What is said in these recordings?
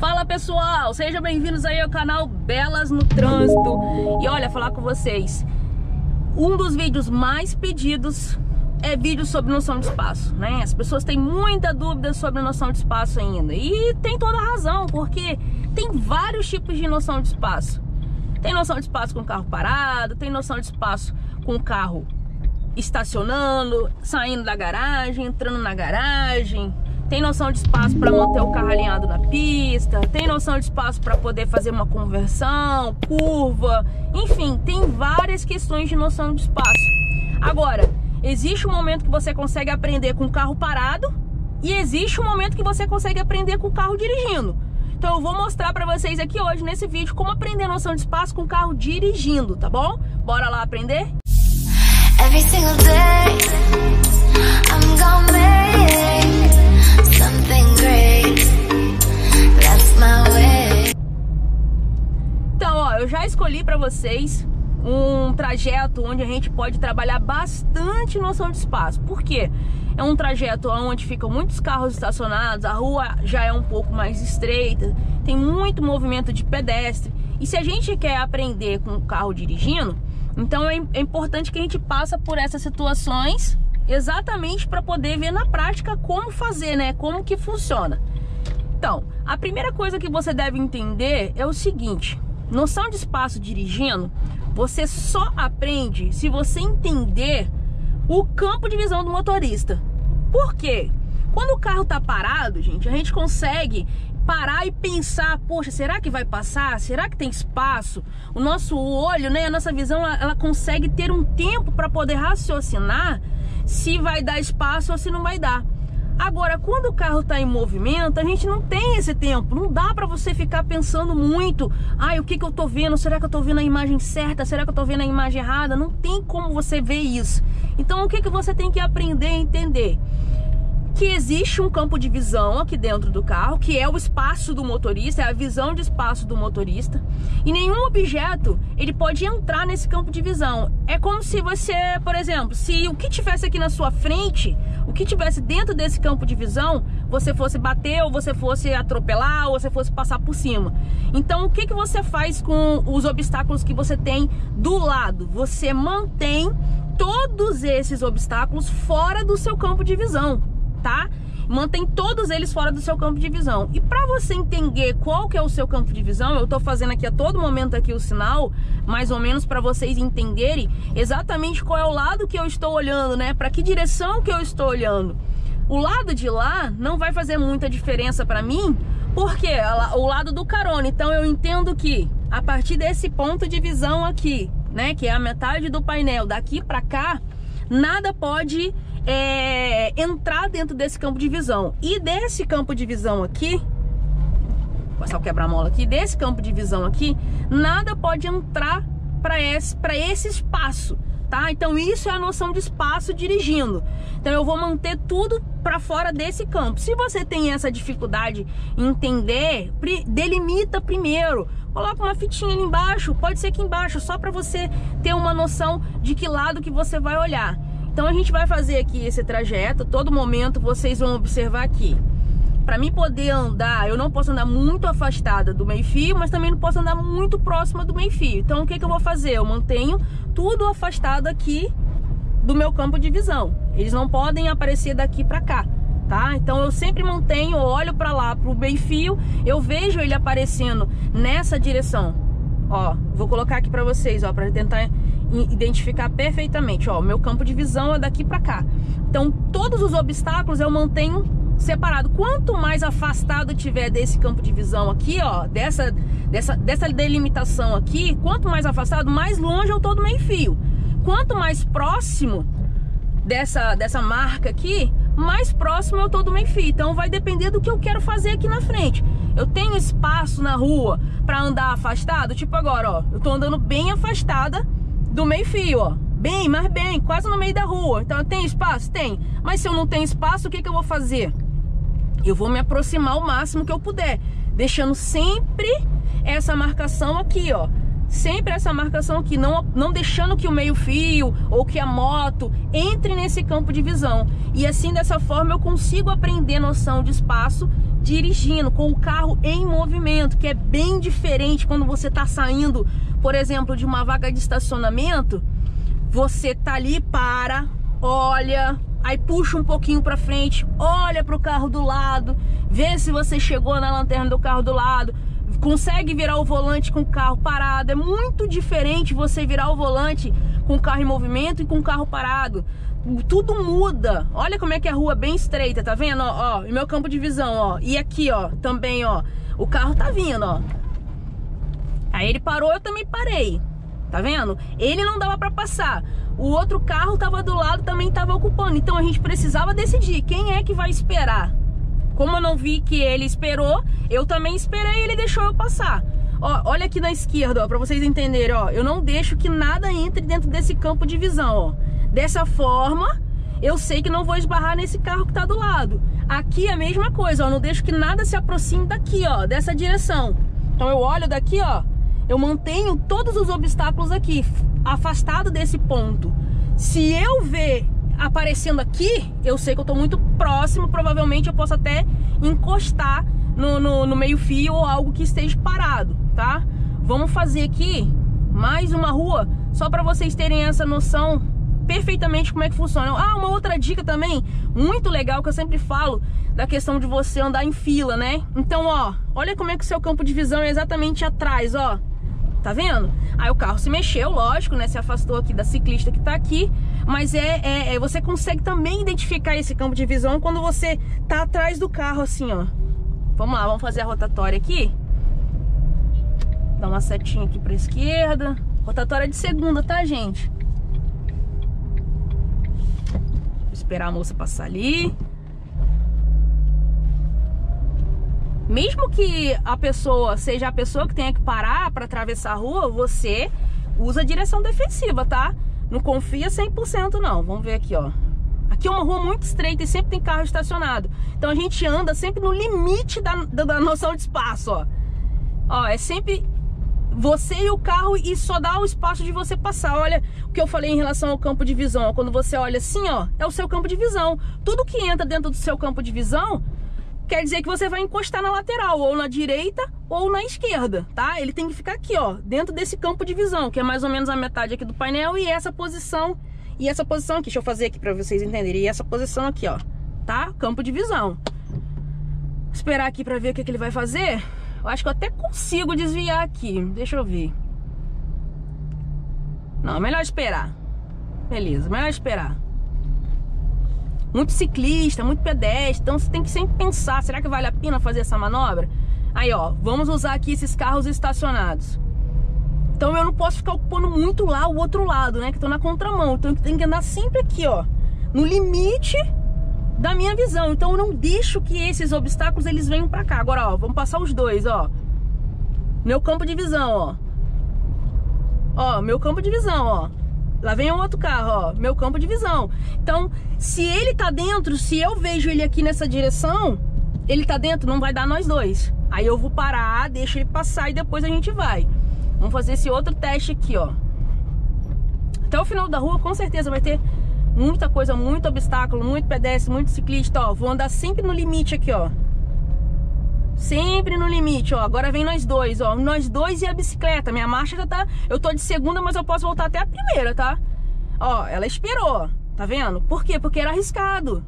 Fala pessoal, sejam bem-vindos aí ao canal Belas no Trânsito. E olha, falar com vocês, um dos vídeos mais pedidos é vídeo sobre noção de espaço, né? As pessoas têm muita dúvida sobre noção de espaço ainda. E tem toda a razão, porque tem vários tipos de noção de espaço. Tem noção de espaço com o carro parado, tem noção de espaço com o carro estacionando, saindo da garagem, entrando na garagem. Tem noção de espaço para manter o carro alinhado na pista, tem noção de espaço para poder fazer uma conversão, curva, enfim, tem várias questões de noção de espaço. Agora, existe um momento que você consegue aprender com o carro parado e existe um momento que você consegue aprender com o carro dirigindo. Então eu vou mostrar para vocês aqui hoje nesse vídeo como aprender noção de espaço com o carro dirigindo, tá bom? Bora lá aprender? Every single day I'm gonna make something great. That's my way. Então, ó, eu já escolhi para vocês um trajeto onde a gente pode trabalhar bastante noção de espaço. Por quê? É um trajeto onde ficam muitos carros estacionados, a rua já é um pouco mais estreita, tem muito movimento de pedestre. E se a gente quer aprender com o carro dirigindo, então é importante que a gente passe por essas situações exatamente para poder ver na prática como fazer, né? Como que funciona. Então, a primeira coisa que você deve entender é o seguinte: noção de espaço dirigindo, você só aprende se você entender o campo de visão do motorista. Por quê? Quando o carro tá parado, gente, a gente consegue parar e pensar, poxa, será que vai passar? Será que tem espaço? O nosso olho, né, a nossa visão, ela consegue ter um tempo para poder raciocinar se vai dar espaço ou se não vai dar. Agora, quando o carro está em movimento, a gente não tem esse tempo. Não dá para você ficar pensando muito. O que eu tô vendo? Será que eu tô vendo a imagem certa? Será que eu tô vendo a imagem errada? Não tem como você ver isso. Então, o que você tem que aprender a entender? Que existe um campo de visão aqui dentro do carro, que é o espaço do motorista, é a visão de espaço do motorista. E nenhum objeto, ele pode entrar nesse campo de visão. É como se você, por exemplo, se o que tivesse aqui na sua frente, o que tivesse dentro desse campo de visão, você fosse bater, ou você fosse atropelar, ou você fosse passar por cima. Então, o que você faz com os obstáculos que você tem do lado? Você mantém todos esses obstáculos fora do seu campo de visão, tá? Mantém todos eles fora do seu campo de visão. E para você entender qual que é o seu campo de visão, eu tô fazendo aqui a todo momento aqui o sinal, mais ou menos para vocês entenderem exatamente qual é o lado que eu estou olhando, né? Para que direção que eu estou olhando. O lado de lá não vai fazer muita diferença para mim, porque o lado do carona. Então eu entendo que a partir desse ponto de visão aqui, né, que é a metade do painel, daqui para cá, nada pode entrar dentro desse campo de visão. E desse campo de visão aqui, vou passar o quebra-mola aqui, desse campo de visão aqui, nada pode entrar para esse espaço, tá? Então isso é a noção de espaço dirigindo. Então eu vou manter tudo para fora desse campo. Se você tem essa dificuldade em entender, delimita primeiro. Coloca uma fitinha ali embaixo, pode ser aqui embaixo, só para você ter uma noção de que lado que você vai olhar. Então a gente vai fazer aqui esse trajeto, todo momento vocês vão observar aqui. Para mim poder andar, eu não posso andar muito afastada do meio-fio, mas também não posso andar muito próxima do meio-fio. Então o que eu vou fazer? Eu mantenho tudo afastado aqui do meu campo de visão. Eles não podem aparecer daqui para cá, tá? Então eu sempre mantenho, olho para lá, pro meio-fio, eu vejo ele aparecendo nessa direção. Ó, vou colocar aqui para vocês, ó, para tentar identificar perfeitamente. Ó, meu campo de visão é daqui para cá. Então todos os obstáculos eu mantenho separado. Quanto mais afastado tiver desse campo de visão aqui, ó, dessa delimitação aqui, quanto mais afastado, mais longe eu tô do meio-fio. Quanto mais próximo dessa marca aqui, mais próximo eu tô do meio-fio. Então vai depender do que eu quero fazer aqui na frente. Eu tenho espaço na rua para andar afastado, tipo agora, ó, eu tô andando bem afastada do meio-fio, ó, mas bem, quase no meio da rua. Então eu tenho espaço? Tem. Mas se eu não tenho espaço, o que eu vou fazer? Eu vou me aproximar o máximo que eu puder, deixando sempre essa marcação aqui, ó. Sempre essa marcação aqui, não deixando que o meio-fio ou que a moto entre nesse campo de visão. E assim, dessa forma, eu consigo aprender noção de espaço dirigindo, com o carro em movimento, que é bem diferente quando você tá saindo, por exemplo, de uma vaga de estacionamento. Você tá ali, para, olha, aí puxa um pouquinho pra frente, olha pro carro do lado, vê se você chegou na lanterna do carro do lado, consegue virar o volante com o carro parado. É muito diferente você virar o volante com o carro em movimento e com o carro parado. Tudo muda. Olha como é que é a rua bem estreita, tá vendo? Ó, e meu campo de visão, ó. E aqui, ó, também, ó, o carro tá vindo, ó. Aí ele parou, eu também parei. Tá vendo? Ele não dava pra passar. O outro carro tava do lado, também tava ocupando. Então a gente precisava decidir quem é que vai esperar. Como eu não vi que ele esperou, eu também esperei e ele deixou eu passar. Ó, olha aqui na esquerda, ó, pra vocês entenderem, ó. Eu não deixo que nada entre dentro desse campo de visão, ó. Dessa forma, eu sei que não vou esbarrar nesse carro que tá do lado. Aqui é a mesma coisa, ó. Não deixo que nada se aproxime daqui, ó, dessa direção. Então eu olho daqui, ó. Eu mantenho todos os obstáculos aqui, afastado desse ponto. Se eu ver aparecendo aqui, eu sei que eu tô muito próximo. Provavelmente eu posso até encostar no meio fio ou algo que esteja parado, tá? Vamos fazer aqui mais uma rua, só para vocês terem essa noção perfeitamente como é que funciona. Ah, uma outra dica também, muito legal, que eu sempre falo, da questão de você andar em fila, né? Então, ó, olha como é que o seu campo de visão é exatamente atrás, ó. Tá vendo? Aí o carro se mexeu, lógico, né? Se afastou aqui da ciclista que tá aqui. Mas você consegue também identificar esse campo de visão quando você tá atrás do carro, assim, ó. Vamos lá, vamos fazer a rotatória aqui. Dá uma setinha aqui pra esquerda. Rotatória de segunda, tá, gente? Vou esperar a moça passar ali. Mesmo que a pessoa seja a pessoa que tenha que parar para atravessar a rua, você usa a direção defensiva, tá? Não confia 100% não. Vamos ver aqui, ó. Aqui é uma rua muito estreita e sempre tem carro estacionado. Então a gente anda sempre no limite da noção de espaço, ó. Ó, é sempre você e o carro e só dá o espaço de você passar. Olha o que eu falei em relação ao campo de visão. Ó. Quando você olha assim, ó, é o seu campo de visão. Tudo que entra dentro do seu campo de visão quer dizer que você vai encostar na lateral, ou na direita ou na esquerda, tá? Ele tem que ficar aqui, ó, dentro desse campo de visão, que é mais ou menos a metade aqui do painel, e essa posição aqui. Deixa eu fazer aqui pra vocês entenderem. E essa posição aqui, ó, tá? Campo de visão. Vou esperar aqui pra ver o que ele vai fazer. Eu acho que eu até consigo desviar aqui. Deixa eu ver. Não, melhor esperar. Beleza, melhor esperar. Muito ciclista, muito pedestre, então você tem que sempre pensar, será que vale a pena fazer essa manobra? Aí, ó, vamos usar aqui esses carros estacionados. Então eu não posso ficar ocupando muito lá o outro lado, né, que eu tô na contramão. Então eu tenho que andar sempre aqui, ó, no limite da minha visão. Então eu não deixo que esses obstáculos, eles venham pra cá. Agora, ó, vamos passar os dois, ó. Meu campo de visão, ó. Ó, meu campo de visão, ó. Lá vem um outro carro, ó, meu campo de visão. Então, se ele tá dentro, se eu vejo ele aqui nessa direção, ele tá dentro, não vai dar nós dois. Aí eu vou parar, deixo ele passar e depois a gente vai. Vamos fazer esse outro teste aqui, ó. Até o final da rua, com certeza, vai ter muita coisa, muito obstáculo, muito pedestre, muito ciclista, ó. Vou andar sempre no limite aqui, ó. Sempre no limite, ó. Agora vem nós dois, ó. Nós dois e a bicicleta. Minha marcha já tá... Eu tô de segunda, mas eu posso voltar até a primeira, tá? Ó, ela esperou. Tá vendo? Por quê? Porque era arriscado.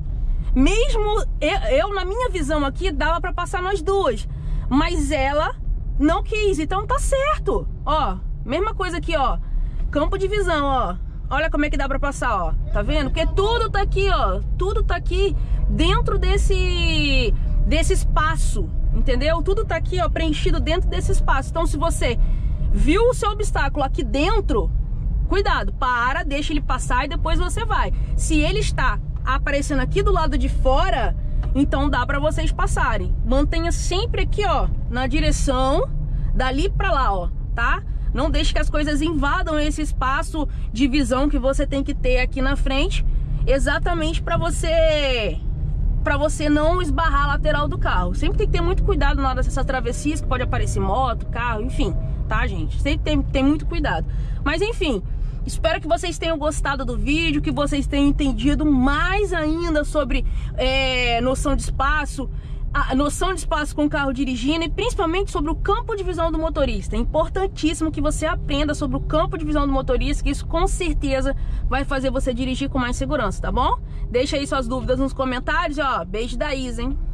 Mesmo eu na minha visão aqui, dava pra passar nós duas. Mas ela não quis. Então tá certo. Ó, mesma coisa aqui, ó. Campo de visão, ó. Olha como é que dá pra passar, ó. Tá vendo? Porque tudo tá aqui, ó. Tudo tá aqui dentro desse espaço, entendeu? Tudo tá aqui, ó, preenchido dentro desse espaço. Então, se você viu o seu obstáculo aqui dentro, cuidado, para, deixa ele passar e depois você vai. Se ele está aparecendo aqui do lado de fora, então dá pra vocês passarem. Mantenha sempre aqui, ó, na direção dali pra lá, ó, tá? Não deixe que as coisas invadam esse espaço de visão que você tem que ter aqui na frente, exatamente pra você não esbarrar a lateral do carro. Sempre tem que ter muito cuidado na hora dessas travessias, que pode aparecer moto, carro, enfim, tá, gente? Sempre tem muito cuidado. Mas, enfim, espero que vocês tenham gostado do vídeo, que vocês tenham entendido mais ainda sobre noção de espaço. a noção de espaço com o carro dirigindo e principalmente sobre o campo de visão do motorista. É importantíssimo que você aprenda sobre o campo de visão do motorista, que isso com certeza vai fazer você dirigir com mais segurança, tá bom? Deixa aí suas dúvidas nos comentários, ó. Beijo da Isa, hein?